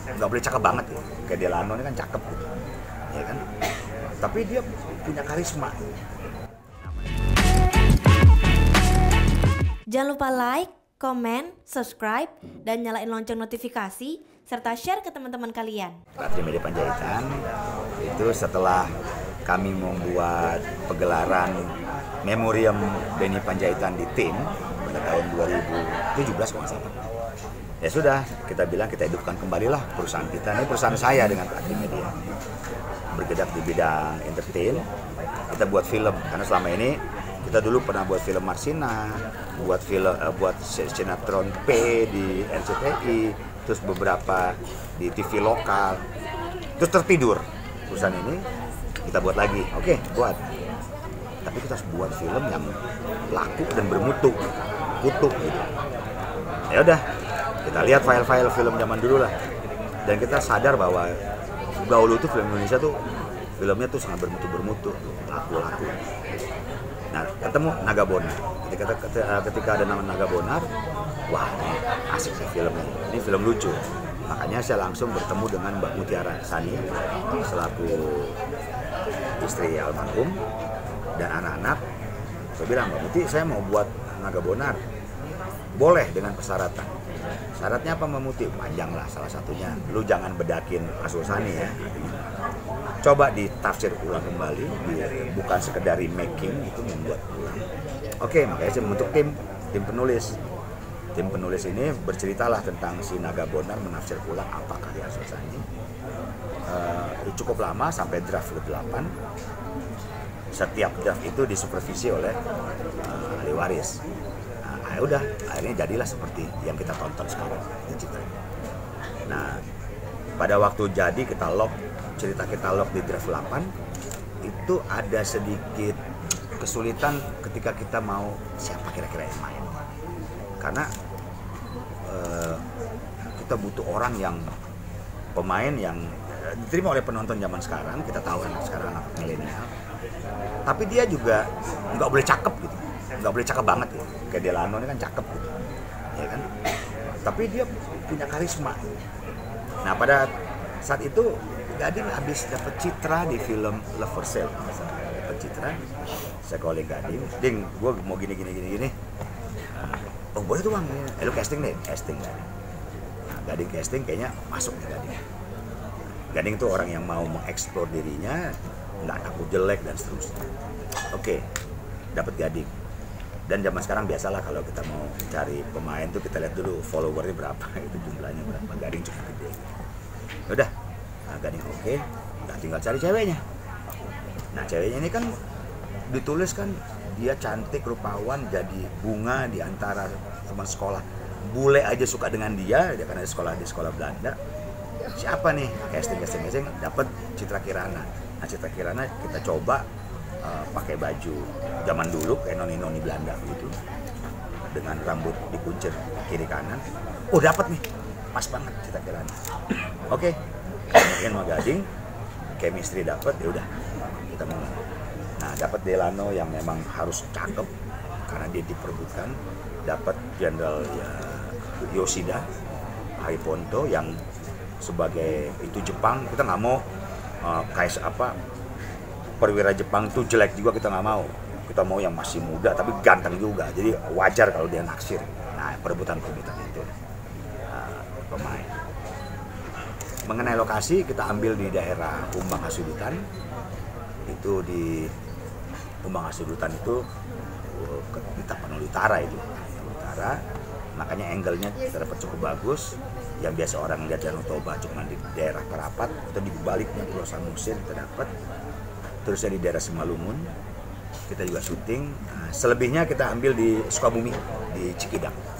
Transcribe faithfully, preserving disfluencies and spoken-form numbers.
nggak boleh cakep banget ya, kayak Delano ini kan cakep gitu, ya kan? Tapi dia punya karisma. Jangan lupa like, komen, subscribe, dan nyalain lonceng notifikasi, serta share ke teman-teman kalian. Trimedia Panjaitan itu setelah kami membuat pegelaran Memoriam Denny Panjaitan di Tim pada tahun dua ribu tujuh belas kalau nggak salah. Ya sudah, kita bilang kita hidupkan kembalilah perusahaan kita. Ini perusahaan saya dengan Pak Trimedia. Bergerak di bidang entertain. Kita buat film karena selama ini kita dulu pernah buat film Marsina, buat film uh, buat sinetron P di R C T I, terus beberapa di T V lokal. Terus tertidur. Perusahaan ini kita buat lagi. Oke, buat. Tapi kita harus buat film yang laku dan bermutu, kutu gitu. Ya udah, kita lihat file-file film zaman dulu lah. Dan kita sadar bahwa dahulu tuh film Indonesia tuh filmnya tuh sangat bermutu-bermutu, laku-laku. Nah, ketemu Naga Bonar. Ketika, ketika ada nama Naga Bonar, wah ini asik sih filmnya. Ini film lucu. Makanya saya langsung bertemu dengan Mbak Mutiara Sani selaku istri almarhum dan anak-anak. Saya bilang, Mbak Muti, saya mau buat Naga Bonar. Boleh dengan persyaratan. Syaratnya apa Mbak Muti? Panjang lah salah satunya. Lu jangan bedakin Arsul Sani ya. Coba ditafsir ulang kembali, bukan sekedar remaking, itu membuat ulang. Oke, makanya saya membentuk tim, tim penulis. Tim penulis ini berceritalah tentang si Naga Bonar menafsir ulang apa karya Arsul Sani. Uh, cukup lama sampai draft ke delapan. Setiap draft itu disupervisi oleh uh, ahli waris. Nah, udah, akhirnya jadilah seperti yang kita tonton sekarang di Citra. Nah, pada waktu jadi kita lock, cerita kita lock di draft delapan, itu ada sedikit kesulitan ketika kita mau siapa kira-kira yang main. Karena uh, kita butuh orang yang, pemain yang uh, diterima oleh penonton zaman sekarang. Kita tahu anak sekarang anak milenial. Tapi dia juga nggak boleh cakep gitu, nggak boleh cakep banget ya. Kayak Delano ini kan cakep gitu, ya kan? Tapi dia punya karisma. Nah pada saat itu Gading habis dapat Citra di film Love for Sale, dapat Citra. Saya calling Gading, Ding, gue mau gini gini gini gini. Oh boleh tuh bang, eh, lu casting deh, casting Gading. Nah, Gading casting kayaknya masuk nih Gading. Gading tuh orang yang mau mengeksplor dirinya, nggak takut jelek dan seterusnya. Oke, dapat Gading. Dan zaman sekarang biasalah kalau kita mau cari pemain tuh kita lihat dulu followernya berapa, itu jumlahnya berapa. Gading cukup gede. Udah, nah, Gading oke, nah tinggal cari ceweknya. Nah ceweknya ini kan ditulis kan dia cantik, rupawan, jadi bunga di antara teman sekolah. Bule aja suka dengan dia, dia karena sekolah di sekolah Belanda. Siapa nih? Casting, casting, casting, dapat Citra Kirana. Nah Citra Kirana kita coba uh, pakai baju zaman dulu kayak noni-noni Belanda gitu, dengan rambut dikuncir kiri kanan. Oh dapat nih, pas banget Citra Kirana. Oke, kemudian sama Gading, chemistry dapat, ya udah kita mulai. Nah dapat Delano yang memang harus cakep karena dia diperbutkan. Dapat Jenderal ya, Yoshida Haiponto yang sebagai itu Jepang, kita nggak mau uh, kayak apa perwira Jepang itu jelek juga, kita nggak mau. Kita mau yang masih muda tapi ganteng juga, jadi wajar kalau dia naksir. Nah perebutan-perebutan itu uh, pemain. Mengenai lokasi, kita ambil di daerah Umbang Hasudutan. Itu di Umbang Hasudutan itu uh, di Tapanuli Utara itu, utara. Makanya angle-nya kita dapat cukup bagus. Yang biasa orang lihat Danau Toba cuma di daerah Parapat atau di baliknya Pulau Samosir kita dapat. Terusnya di daerah Simalungun kita juga syuting. Nah, selebihnya kita ambil di Sukabumi, di Cikidang.